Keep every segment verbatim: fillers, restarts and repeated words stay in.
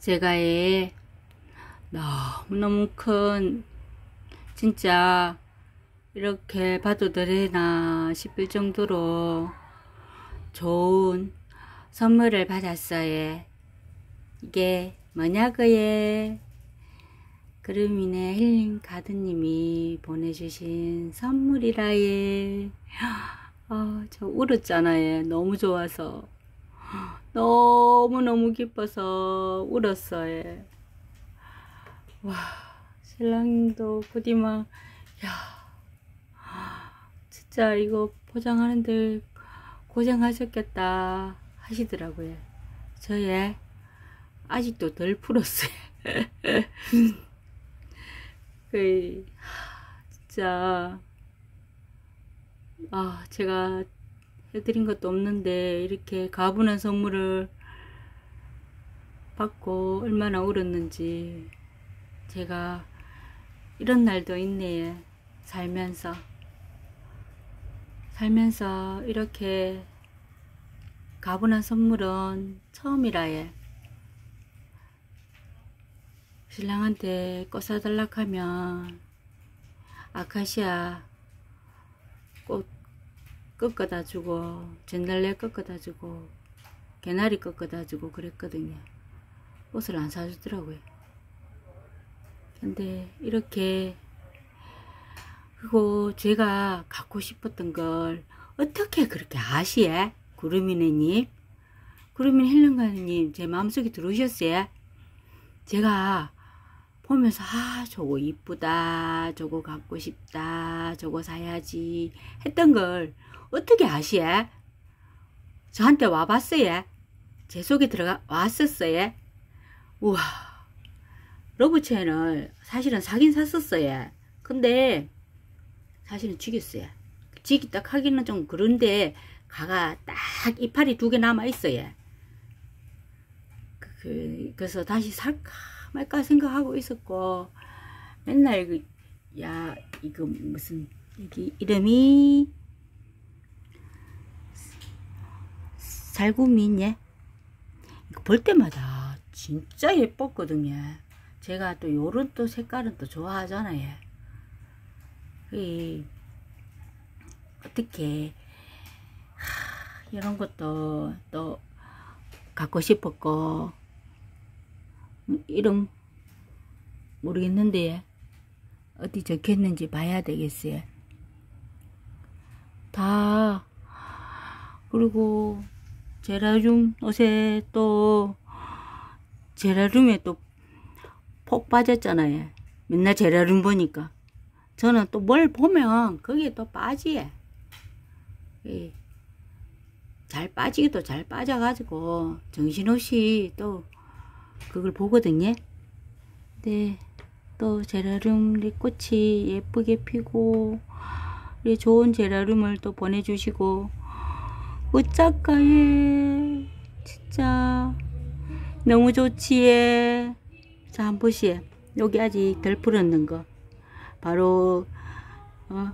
제가 애 너무너무 큰, 진짜 이렇게 봐도 되나 싶을 정도로 좋은 선물을 받았어요. 이게 뭐냐고요? 그루민의 힐링 가드님이 보내주신 선물이라예. 아, 저 울었잖아요. 너무 좋아서. 너무너무 기뻐서 울었어요. 와, 신랑도 부디막, 야, 진짜 이거 포장하는데 고생하셨겠다 하시더라고요. 저의 아직도 덜 풀었어요. 그, 진짜, 아, 제가 해드린 것도 없는데, 이렇게 가분한 선물을 받고 얼마나 울었는지, 제가 이런 날도 있네요. 살면서. 살면서 이렇게 가분한 선물은 처음이라예. 신랑한테 꽃 사달라고 하면 아카시아 꽃 꺾어다 주고 전달래 꺾어다 주고 개나리 꺾어다 주고 그랬거든요. 옷을 안 사주더라고요. 근데 이렇게, 그리고 제가 갖고 싶었던 걸 어떻게 그렇게 아시에? 구름이네님, 구름이네 헬렌가님 제 마음속에 들어오셨어요? 제가 보면서 아, 저거 이쁘다, 저거 갖고 싶다, 저거 사야지 했던 걸 어떻게 아시에? 저한테 와봤어요? 제 속에 들어가 왔었어요? 우와, 러브 채널 사실은 사긴 샀었어요. 근데 사실은 죽였어요. 지기 딱 하기는 좀 그런데 가가 딱 이파리 두 개 남아 있어요. 그, 그래서 다시 살까 말까 생각하고 있었고, 맨날 그, 야, 이거 무슨, 여기 이름이 살구미네. 이거 볼 때마다 진짜 예뻤거든요. 제가 또 요런 또 색깔은 또 좋아하잖아요. 이 어떻게 하, 이런 것도 또 갖고 싶었고, 이름 모르겠는데 어디 적혔는지 봐야 되겠어요. 다. 그리고 제라늄 옷에 또 제라늄에 또 폭 빠졌잖아요. 맨날 제라늄 보니까 저는 또 뭘 보면 거기에 또 빠지에. 예. 잘 빠지기도 잘 빠져가지고 정신없이 또 그걸 보거든요. 네, 또 제라늄 꽃이 예쁘게 피고 좋은 제라늄을 또 보내주시고, 어쩌까예 진짜 너무 좋지예. 자, 한번 보시에. 여기 아직 덜 풀었는 거 바로 어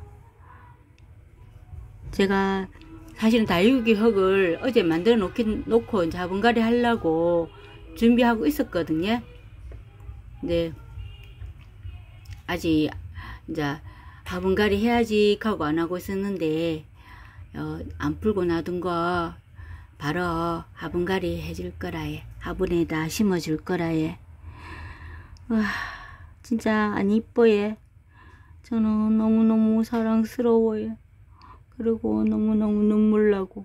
제가 사실은 다육이 흙을 어제 만들어 놓긴, 놓고 자분갈이 하려고 준비하고 있었거든요. 근데 아직 이제 화분갈이 해야지 하고 안 하고 있었는데, 어, 안 풀고 놔둔 거 바로 화분갈이 해줄 거라예. 화분에다 심어줄 거라예. 와, 진짜 안 이뻐예. 저는 너무너무 사랑스러워요. 그리고 너무너무 눈물 나고,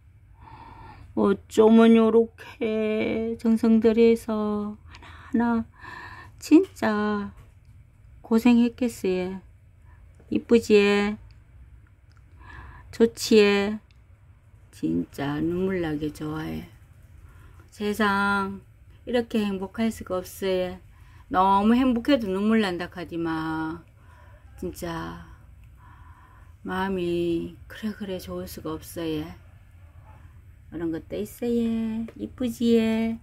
어쩌면 요렇게 정성들여서 하나하나 진짜 고생했겠어요. 이쁘지에? 좋지에? 진짜 눈물 나게 좋아해. 세상 이렇게 행복할 수가 없어요. 너무 행복해도 눈물 난다 하지마. 진짜 마음이 그래 그래 좋을 수가 없어요. 그런 것도 있어요. 이쁘지에?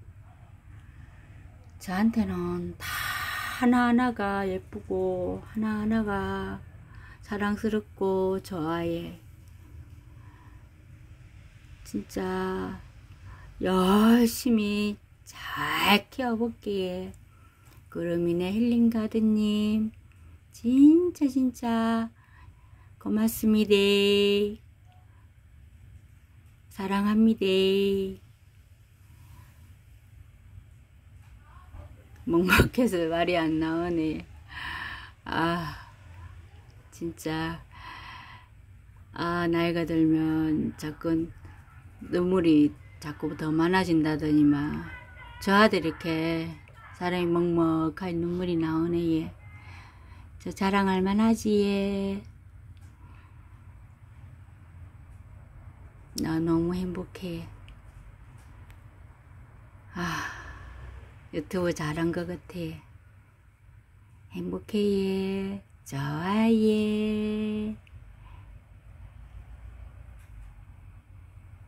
저한테는 다 하나하나가 예쁘고 하나하나가 사랑스럽고 좋아해. 진짜 열심히 잘 키워볼게. 구름이네 힐링가드님 진짜 진짜 고맙습니다. 사랑합니다. 먹먹해서 말이 안 나오네. 아 진짜 아 나이가 들면 자꾸 눈물이 자꾸 더 많아진다더니만 저 아들 이렇게 사람이 먹먹하게 눈물이 나오네. 얘. 저 자랑할 만하지. 얘. 나 너무 행복해. 아 유튜브 잘한 것 같아. 행복해. 얘. 좋아. 얘.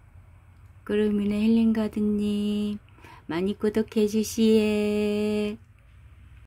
구름이네 힐링가드님 많이 구독해 주시에.